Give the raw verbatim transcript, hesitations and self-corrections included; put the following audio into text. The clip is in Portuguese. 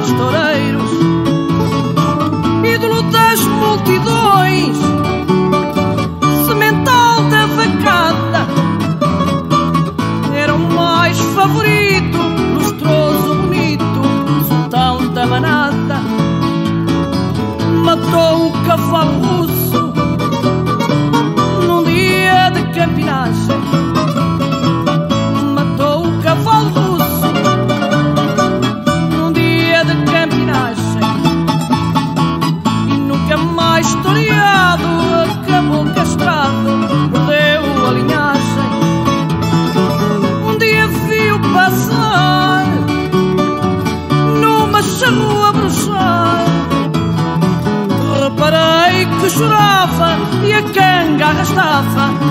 dos toureiros, ídolo das multidões, semental da vacada, era o mais favorito, lustroso, bonito, sultão da manada. Matou o cavalo russo num dia de campinagem. Matou o cavalo russo num dia de campinagem. E nunca mais toreado, acabou castrado, perdeu a linhagem. Um dia viu passar numa charrua bruxar. Reparei que chorava e a canga arrastava